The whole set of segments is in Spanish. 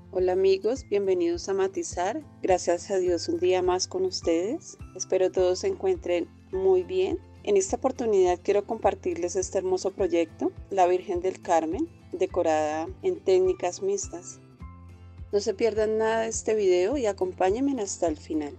Hola amigos, bienvenidos a Matizar. Gracias a Dios un día más con ustedes. Espero todos se encuentren muy bien. En esta oportunidad quiero compartirles este hermoso proyecto, la Virgen del Carmen, decorada en técnicas mixtas. No se pierdan nada de este video y acompáñenme hasta el final.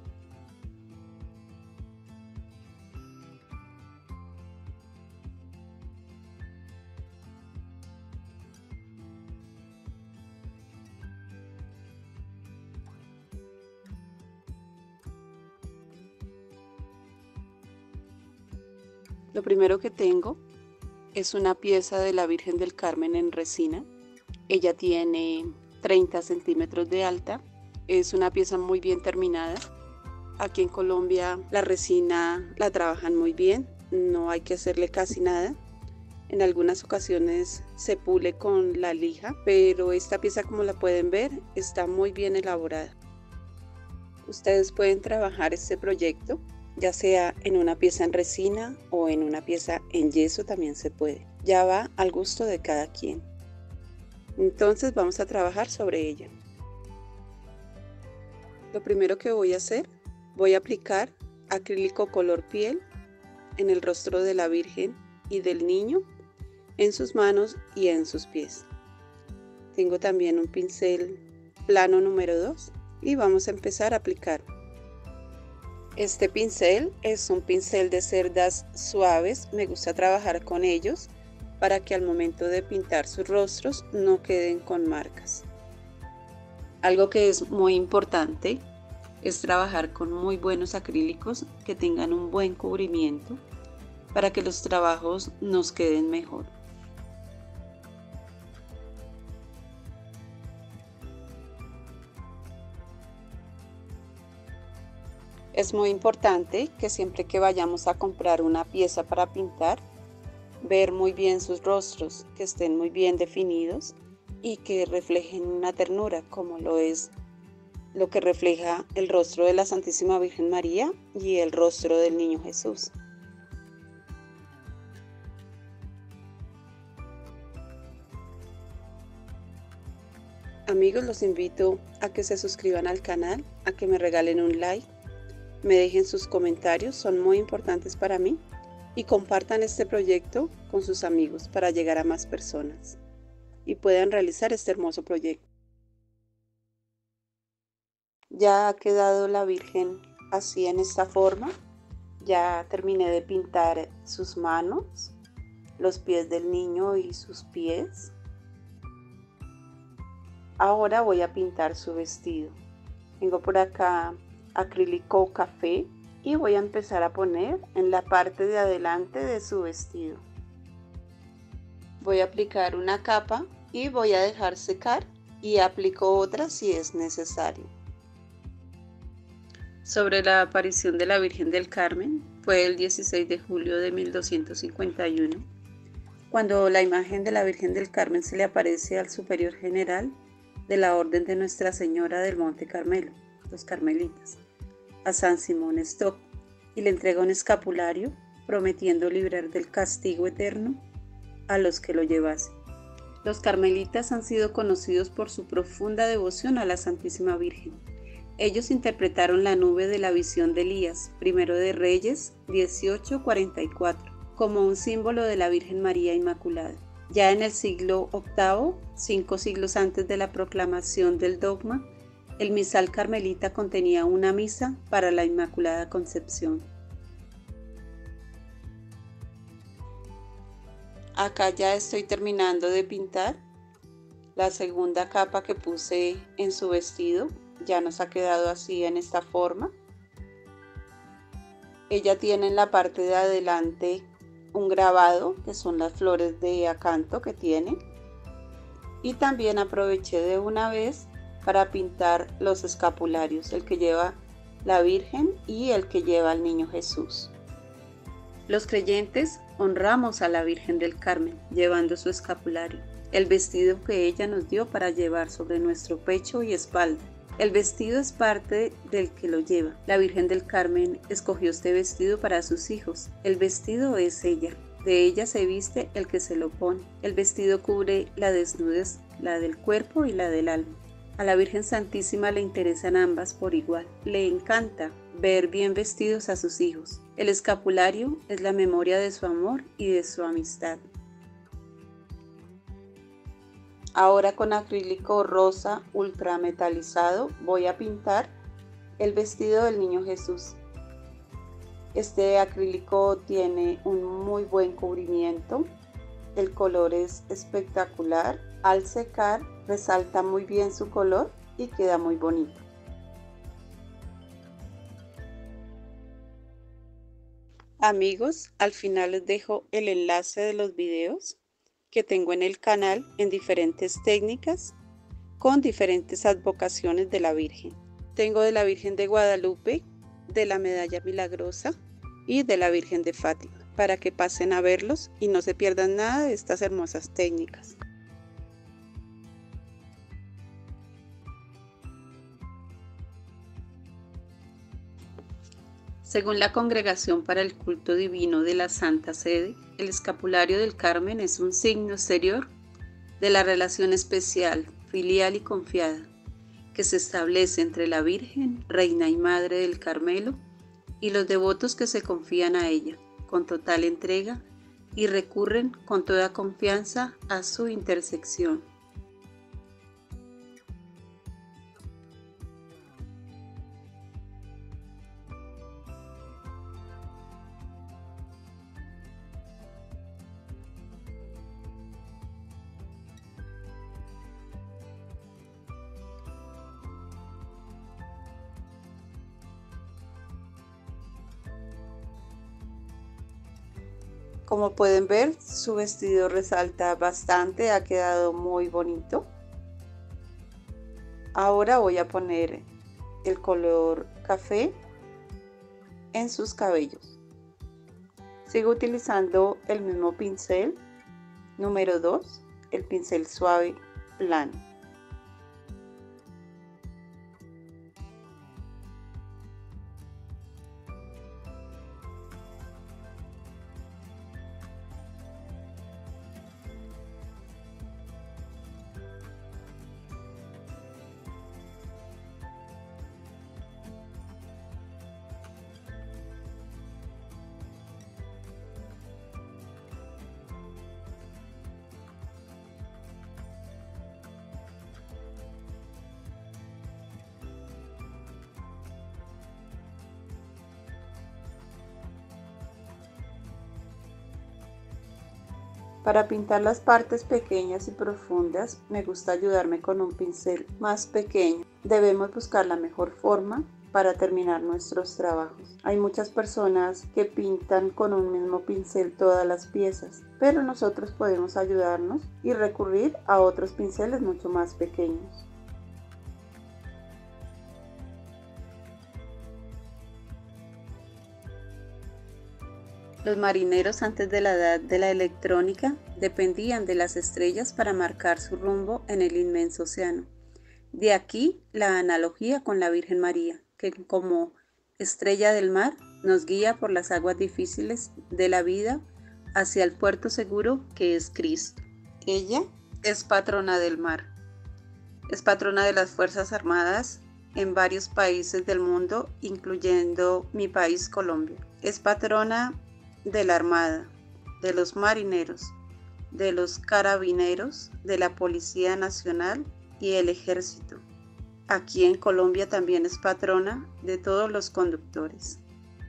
Lo primero que tengo es una pieza de la Virgen del Carmen en resina. Ella tiene 30 centímetros de alta. Es una pieza muy bien terminada. Aquí en Colombia la resina la trabajan muy bien. No hay que hacerle casi nada. En algunas ocasiones se pule con la lija, pero esta pieza, como la pueden ver, está muy bien elaborada. Ustedes pueden trabajar este proyecto ya sea en una pieza en resina o en una pieza en yeso, también se puede. Ya va al gusto de cada quien. Entonces vamos a trabajar sobre ella. Lo primero que voy a hacer, voy a aplicar acrílico color piel en el rostro de la Virgen y del Niño, en sus manos y en sus pies. Tengo también un pincel plano número 2 y vamos a empezar a aplicar. Este pincel es un pincel de cerdas suaves. Me gusta trabajar con ellos para que al momento de pintar sus rostros no queden con marcas. Algo que es muy importante es trabajar con muy buenos acrílicos que tengan un buen cubrimiento para que los trabajos nos queden mejor. Es muy importante que siempre que vayamos a comprar una pieza para pintar, ver muy bien sus rostros, que estén muy bien definidos y que reflejen una ternura, como lo es lo que refleja el rostro de la Santísima Virgen María y el rostro del Niño Jesús. Amigos, los invito a que se suscriban al canal, a que me regalen un like, me dejen sus comentarios, son muy importantes para mí, y compartan este proyecto con sus amigos para llegar a más personas y puedan realizar este hermoso proyecto. Ya ha quedado la Virgen así en esta forma. Ya terminé de pintar sus manos, los pies del niño y sus pies. Ahora voy a pintar su vestido. Tengo por acá acrílico café y voy a empezar a poner en la parte de adelante de su vestido. Voy a aplicar una capa y voy a dejar secar y aplico otra si es necesario. Sobre la aparición de la Virgen del Carmen fue el 16 de julio de 1251, cuando la imagen de la Virgen del Carmen se le aparece al superior general de la Orden de Nuestra Señora del Monte Carmelo, los carmelitas, a San Simón Stock, y le entrega un escapulario prometiendo librar del castigo eterno a los que lo llevasen. Los carmelitas han sido conocidos por su profunda devoción a la Santísima Virgen. Ellos interpretaron la nube de la visión de Elías, primero de Reyes 18:44, como un símbolo de la Virgen María Inmaculada. Ya en el siglo VIII, 5 siglos antes de la proclamación del dogma, el misal carmelita contenía una misa para la Inmaculada Concepción. Acá ya estoy terminando de pintar la segunda capa que puse en su vestido. Ya nos ha quedado así en esta forma. Ella tiene en la parte de adelante un grabado, que son las flores de acanto que tiene. Y también aproveché de una vez para pintar los escapularios, el que lleva la Virgen y el que lleva al Niño Jesús. Los creyentes honramos a la Virgen del Carmen llevando su escapulario, el vestido que ella nos dio para llevar sobre nuestro pecho y espalda. El vestido es parte del que lo lleva. La Virgen del Carmen escogió este vestido para sus hijos. El vestido es ella. De ella se viste el que se lo pone. El vestido cubre la desnudez, la del cuerpo y la del alma. A la Virgen Santísima le interesan ambas por igual. Le encanta ver bien vestidos a sus hijos. El escapulario es la memoria de su amor y de su amistad. Ahora con acrílico rosa ultrametalizado voy a pintar el vestido del Niño Jesús. Este acrílico tiene un muy buen cubrimiento. El color es espectacular. Al secar resalta muy bien su color y queda muy bonito. Amigos, al final les dejo el enlace de los videos que tengo en el canal en diferentes técnicas con diferentes advocaciones de la Virgen. Tengo de la Virgen de Guadalupe, de la Medalla Milagrosa y de la Virgen de Fátima, para que pasen a verlos y no se pierdan nada de estas hermosas técnicas. Según la Congregación para el Culto Divino de la Santa Sede, el escapulario del Carmen es un signo exterior de la relación especial, filial y confiada que se establece entre la Virgen, Reina y Madre del Carmelo, y los devotos que se confían a ella con total entrega y recurren con toda confianza a su intersección. Como pueden ver, su vestido resalta bastante, ha quedado muy bonito. Ahora voy a poner el color café en sus cabellos. Sigo utilizando el mismo pincel, número 2, el pincel suave plano. Para pintar las partes pequeñas y profundas me gusta ayudarme con un pincel más pequeño. Debemos buscar la mejor forma para terminar nuestros trabajos. Hay muchas personas que pintan con un mismo pincel todas las piezas, pero nosotros podemos ayudarnos y recurrir a otros pinceles mucho más pequeños. Los marineros antes de la edad de la electrónica dependían de las estrellas para marcar su rumbo en el inmenso océano. De aquí la analogía con la Virgen María, que como estrella del mar nos guía por las aguas difíciles de la vida hacia el puerto seguro que es Cristo. Ella es patrona del mar, es patrona de las Fuerzas Armadas en varios países del mundo, incluyendo mi país Colombia. Es patrona de la Armada, de los marineros, de los carabineros, de la Policía Nacional y el Ejército. Aquí en Colombia también es patrona de todos los conductores.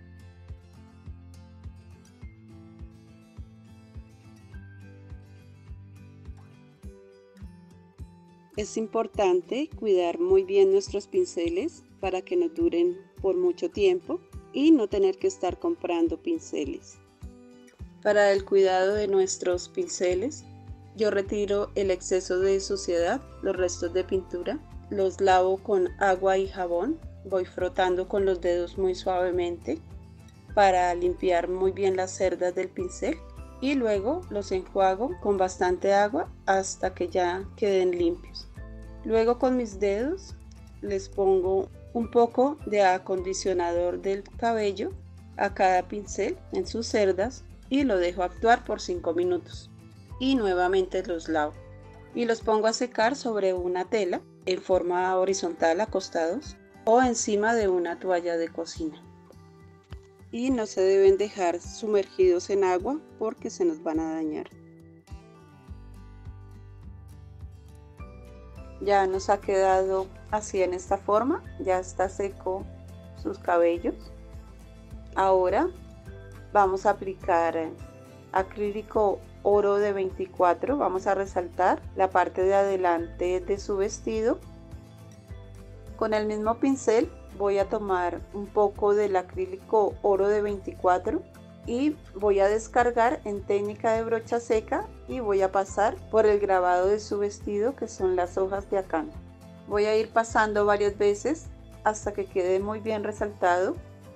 Es importante cuidar muy bien nuestros pinceles para que nos duren por mucho tiempo y no tener que estar comprando pinceles. Para el cuidado de nuestros pinceles, yo retiro el exceso de suciedad, los restos de pintura, los lavo con agua y jabón, voy frotando con los dedos muy suavemente para limpiar muy bien las cerdas del pincel y luego los enjuago con bastante agua hasta que ya queden limpios. Luego con mis dedos les pongo un poco de acondicionador del cabello a cada pincel en sus cerdas y lo dejo actuar por 5 minutos y nuevamente los lavo y los pongo a secar sobre una tela en forma horizontal acostados o encima de una toalla de cocina. Y no se deben dejar sumergidos en agua porque se nos van a dañar. Ya nos ha quedado así en esta forma, ya está seco sus cabellos. Ahora vamos a aplicar acrílico oro de 24, vamos a resaltar la parte de adelante de su vestido. Con el mismo pincel voy a tomar un poco del acrílico oro de 24 y voy a descargar en técnica de brocha seca y voy a pasar por el grabado de su vestido, que son las hojas de acanto. Voy a ir pasando varias veces hasta que quede muy bien resaltado.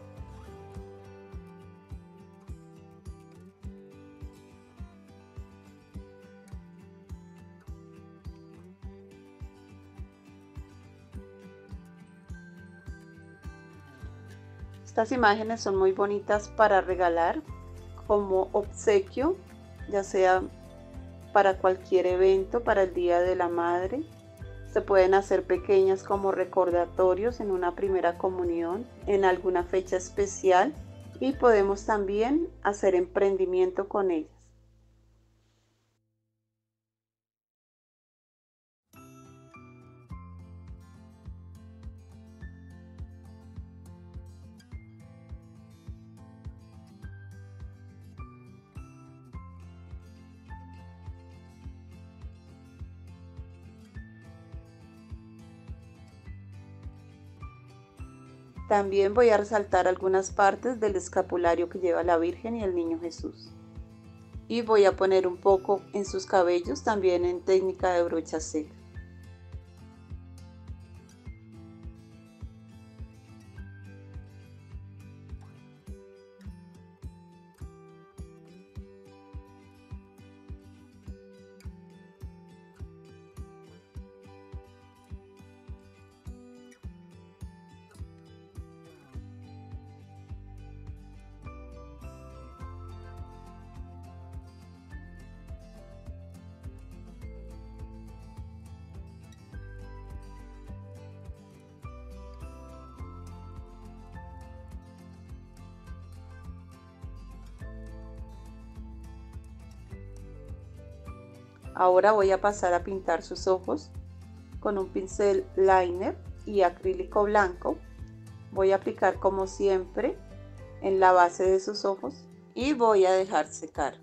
Estas imágenes son muy bonitas para regalar como obsequio, ya sea para cualquier evento, para el Día de la Madre. Se pueden hacer pequeñas como recordatorios en una primera comunión, en alguna fecha especial, y podemos también hacer emprendimiento con ellas. También voy a resaltar algunas partes del escapulario que lleva la Virgen y el Niño Jesús. Y voy a poner un poco en sus cabellos también en técnica de brocha seca. Ahora voy a pasar a pintar sus ojos con un pincel liner y acrílico blanco. Voy a aplicar como siempre en la base de sus ojos y voy a dejar secar.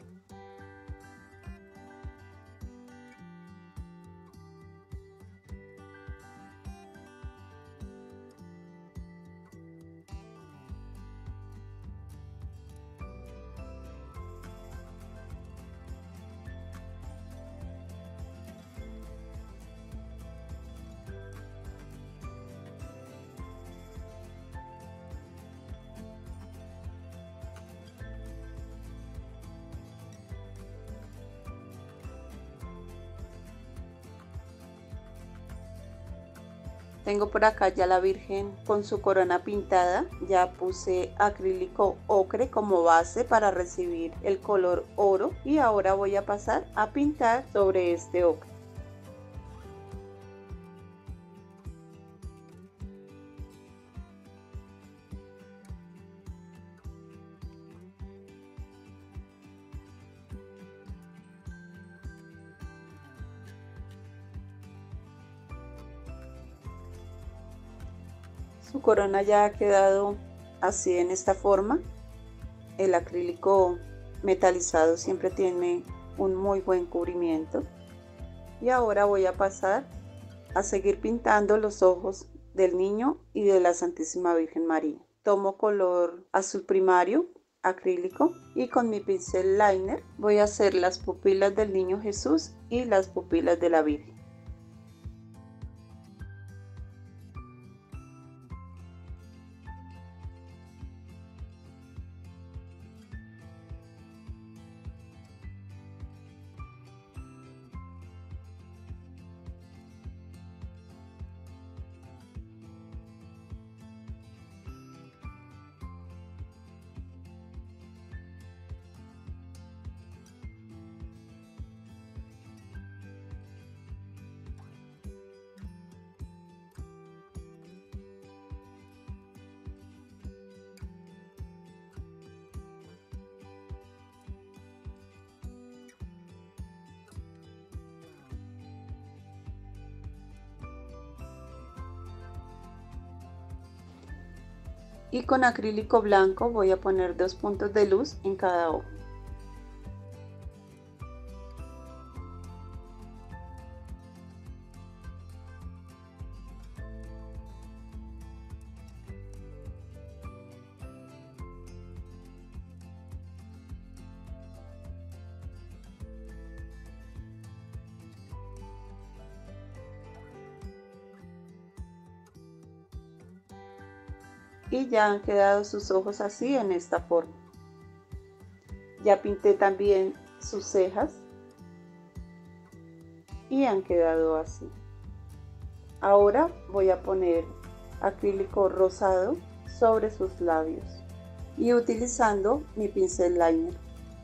Tengo por acá ya la Virgen con su corona pintada. Ya puse acrílico ocre como base para recibir el color oro y ahora voy a pasar a pintar sobre este ocre. Su corona ya ha quedado así en esta forma. El acrílico metalizado siempre tiene un muy buen cubrimiento. Y ahora voy a pasar a seguir pintando los ojos del niño y de la Santísima Virgen María. Tomo color azul primario, acrílico, y con mi pincel liner voy a hacer las pupilas del Niño Jesús y las pupilas de la Virgen. Y con acrílico blanco voy a poner 2 puntos de luz en cada ojo. Y ya han quedado sus ojos así en esta forma. Ya pinté también sus cejas y han quedado así. Ahora voy a poner acrílico rosado sobre sus labios y utilizando mi pincel liner.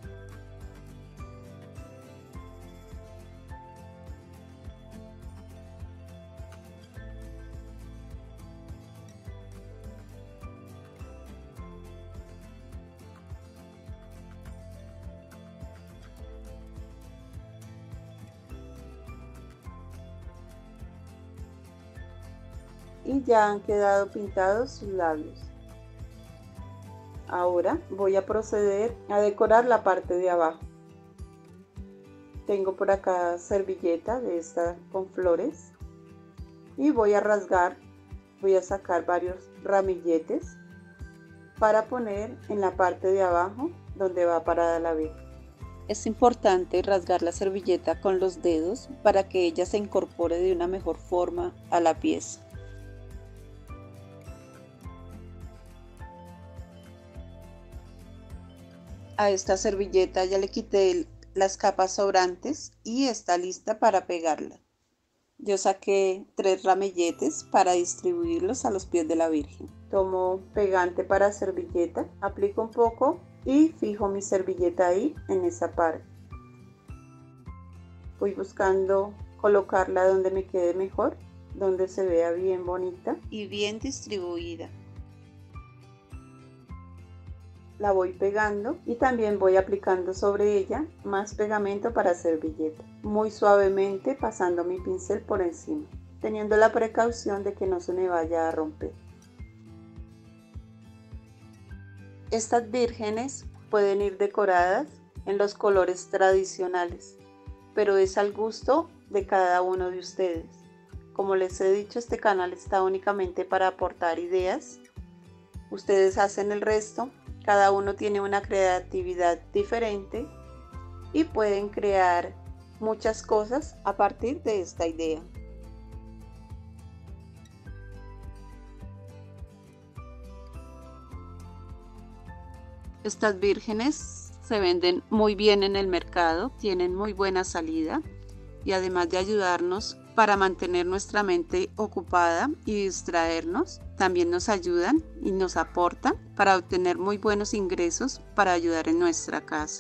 Y ya han quedado pintados sus labios. Ahora voy a proceder a decorar la parte de abajo. Tengo por acá servilleta de esta con flores y voy a rasgar, voy a sacar varios ramilletes para poner en la parte de abajo donde va parada la Virgen. Es importante rasgar la servilleta con los dedos para que ella se incorpore de una mejor forma a la pieza. A esta servilleta ya le quité las capas sobrantes y está lista para pegarla. Yo saqué 3 ramilletes para distribuirlos a los pies de la Virgen. Tomo pegante para servilleta, aplico un poco y fijo mi servilleta ahí en esa parte. Voy buscando colocarla donde me quede mejor, donde se vea bien bonita y bien distribuida. La voy pegando y también voy aplicando sobre ella más pegamento para servilleta, muy suavemente pasando mi pincel por encima, teniendo la precaución de que no se me vaya a romper. Estas vírgenes pueden ir decoradas en los colores tradicionales, pero es al gusto de cada uno de ustedes. Como les he dicho, este canal está únicamente para aportar ideas. Ustedes hacen el resto. Cada uno tiene una creatividad diferente y pueden crear muchas cosas a partir de esta idea. Estas vírgenes se venden muy bien en el mercado, tienen muy buena salida y además de ayudarnos para mantener nuestra mente ocupada y distraernos, también nos ayudan y nos aportan para obtener muy buenos ingresos para ayudar en nuestra casa.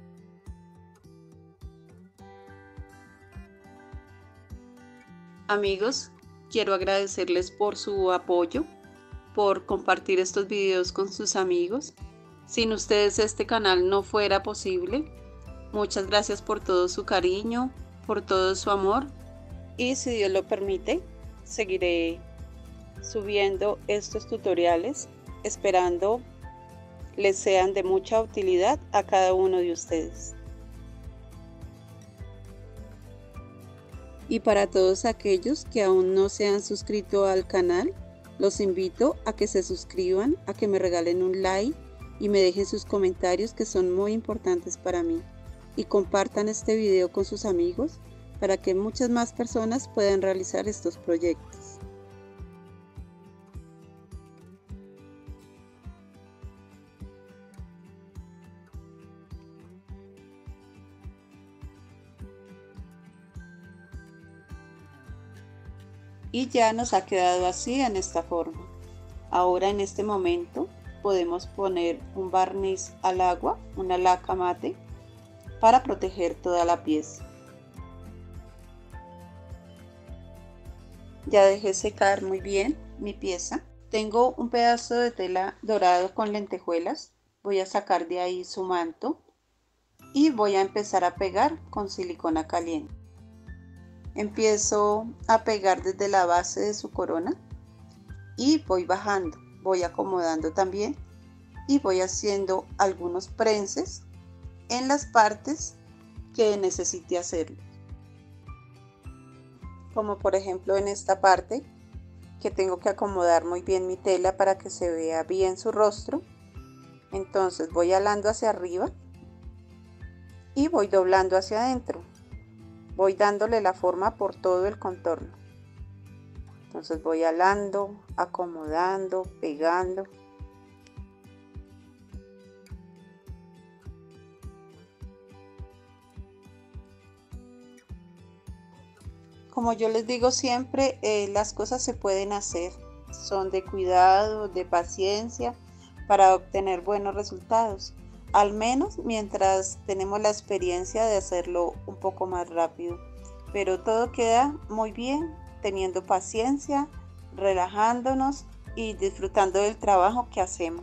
Amigos, quiero agradecerles por su apoyo, por compartir estos videos con sus amigos. Sin ustedes este canal no fuera posible. Muchas gracias por todo su cariño, por todo su amor. Y si Dios lo permite, seguiré subiendo estos tutoriales, esperando les sean de mucha utilidad a cada uno de ustedes. Y para todos aquellos que aún no se han suscrito al canal, los invito a que se suscriban, a que me regalen un like y me dejen sus comentarios, que son muy importantes para mí. Y compartan este video con sus amigos para que muchas más personas puedan realizar estos proyectos. Y ya nos ha quedado así en esta forma. Ahora en este momento podemos poner un barniz al agua, una laca mate, para proteger toda la pieza. Ya dejé secar muy bien mi pieza. Tengo un pedazo de tela dorado con lentejuelas. Voy a sacar de ahí su manto y voy a empezar a pegar con silicona caliente. Empiezo a pegar desde la base de su corona y voy bajando voy acomodando también y voy haciendo algunos prenses en las partes que necesite hacerlo. Como por ejemplo en esta parte que tengo que acomodar muy bien mi tela para que se vea bien su rostro. Entonces voy alando hacia arriba y voy doblando hacia adentro. Voy dándole la forma por todo el contorno. Entonces voy alando, acomodando, pegando. Como yo les digo siempre, las cosas se pueden hacer. Son de cuidado, de paciencia, para obtener buenos resultados. Al menos mientras tenemos la experiencia de hacerlo un poco más rápido. Pero todo queda muy bien teniendo paciencia, relajándonos y disfrutando del trabajo que hacemos.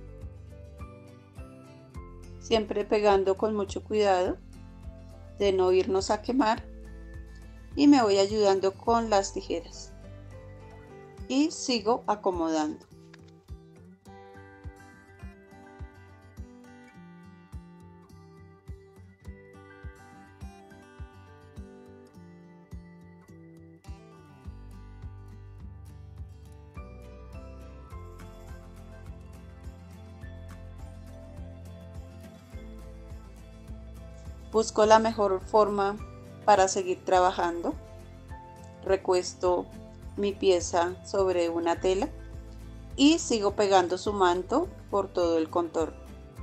Siempre pegando con mucho cuidado de no irnos a quemar. Y me voy ayudando con las tijeras y sigo acomodando. Busco la mejor forma para seguir trabajando. Recuesto mi pieza sobre una tela y sigo pegando su manto por todo el contorno.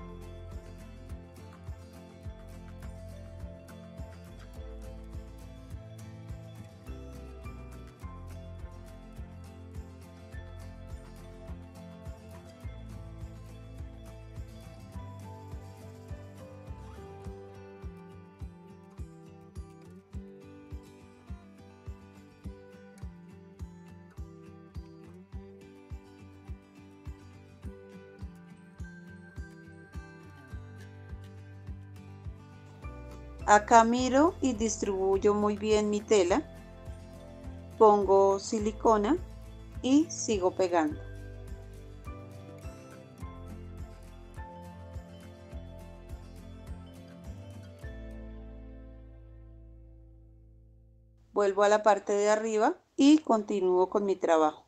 Acá miro y distribuyo muy bien mi tela, pongo silicona y sigo pegando. Vuelvo a la parte de arriba y continúo con mi trabajo.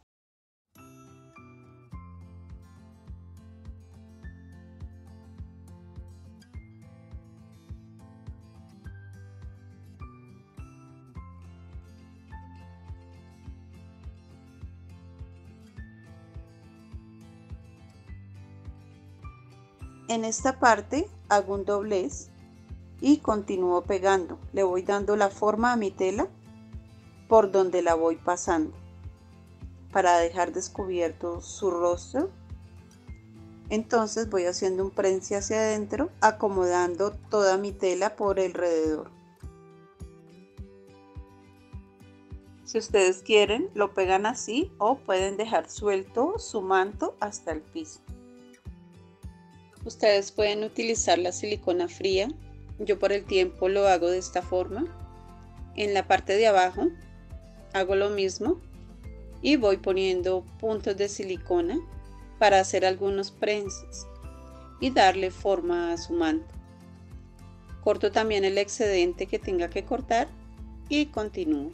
En esta parte hago un doblez y continúo pegando. Le voy dando la forma a mi tela por donde la voy pasando para dejar descubierto su rostro. Entonces voy haciendo un prense hacia adentro, acomodando toda mi tela por alrededor. Si ustedes quieren, lo pegan así o pueden dejar suelto su manto hasta el piso. Ustedes pueden utilizar la silicona fría. Yo por el tiempo lo hago de esta forma. En la parte de abajo hago lo mismo y voy poniendo puntos de silicona para hacer algunos prenses y darle forma a su manto. Corto también el excedente que tenga que cortar y continúo.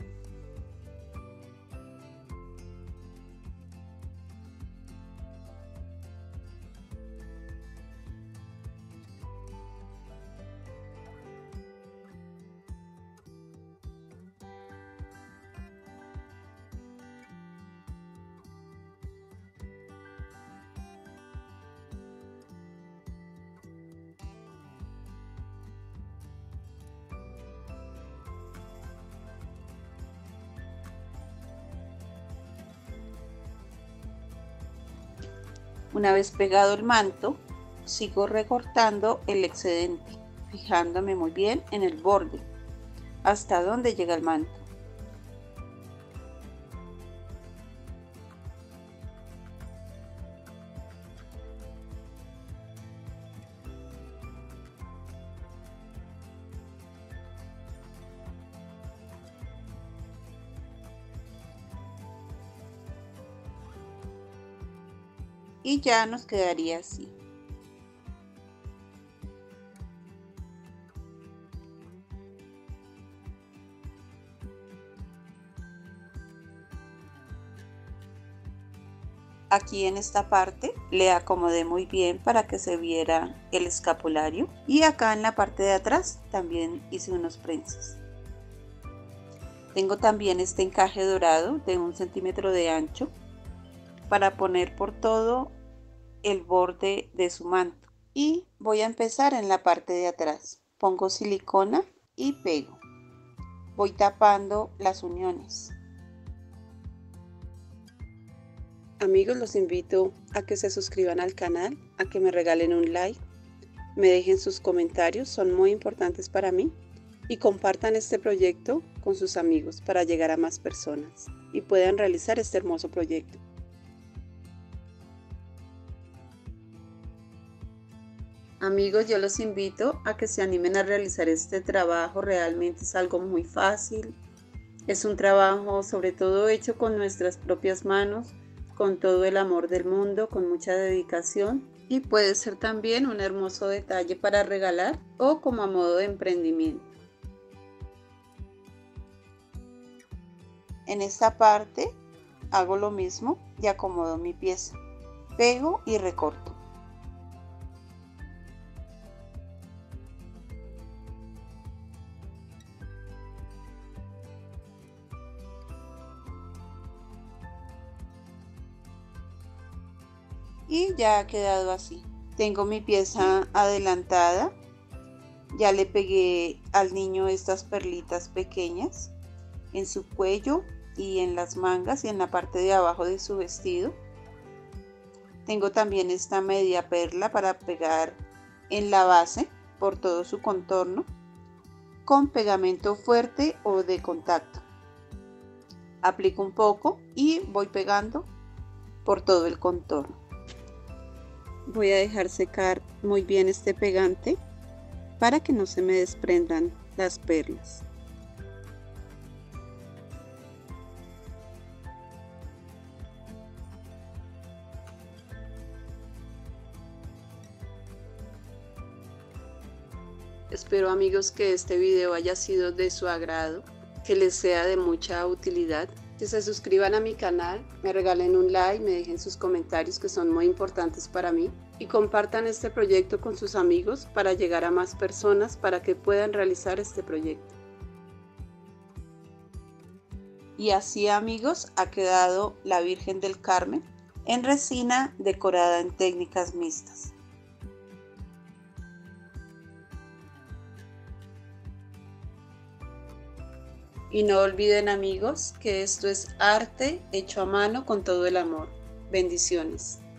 Una vez pegado el manto, sigo recortando el excedente, fijándome muy bien en el borde, hasta donde llega el manto. y ya nos quedaría así. Aquí en esta parte le acomodé muy bien para que se viera el escapulario, y acá en la parte de atrás también hice unos prensas. Tengo también este encaje dorado de 1 centímetro de ancho para poner por todo el borde de su manto, y voy a empezar en la parte de atrás. Pongo silicona y pego. Voy tapando las uniones. Amigos, los invito a que se suscriban al canal, a que me regalen un like, me dejen sus comentarios, son muy importantes para mí, y compartan este proyecto con sus amigos para llegar a más personas y puedan realizar este hermoso proyecto. Amigos, yo los invito a que se animen a realizar este trabajo, realmente es algo muy fácil, es un trabajo sobre todo hecho con nuestras propias manos, con todo el amor del mundo, con mucha dedicación, y puede ser también un hermoso detalle para regalar o como a modo de emprendimiento. En esta parte hago lo mismo y acomodo mi pieza, pego y recorto. Y ya ha quedado así. Tengo mi pieza adelantada, ya le pegué al niño estas perlitas pequeñas en su cuello y en las mangas y en la parte de abajo de su vestido. Tengo también esta media perla para pegar en la base por todo su contorno con pegamento fuerte o de contacto. Aplico un poco y voy pegando por todo el contorno. Voy a dejar secar muy bien este pegante para que no se me desprendan las perlas. Espero, amigos, que este video haya sido de su agrado, que les sea de mucha utilidad. Que se suscriban a mi canal, me regalen un like, me dejen sus comentarios que son muy importantes para mí, y compartan este proyecto con sus amigos para llegar a más personas para que puedan realizar este proyecto. Y así, amigos, ha quedado la Virgen del Carmen en resina decorada en técnicas mixtas. Y no olviden, amigos, que esto es arte hecho a mano con todo el amor. Bendiciones.